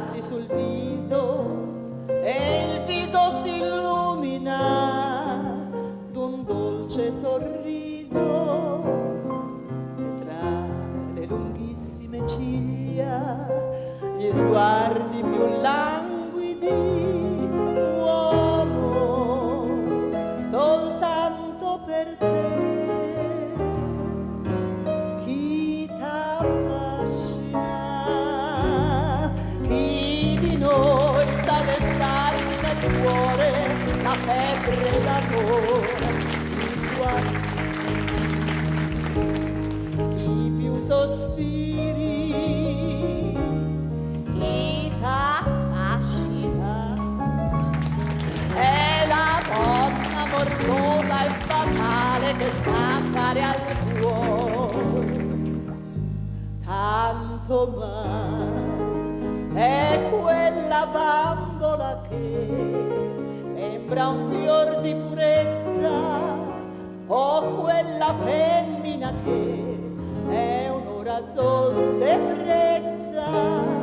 baciarsi sul viso e il viso si illumina d'un dolce sorriso e tra le lunghissime ciglia gli sguardi più languidi, uomo, soltanto per te. Chi t'affascina, chi di noi sa destarti nel cuore la febbre e l'amore, i più sospiri, chi t'affascina è la donna morbosa e fatale che sa fare al cuore tanto male. È quella bambola che sembra un fior di purezza, o quella femmina che è un'ora sol d'ebbrezza.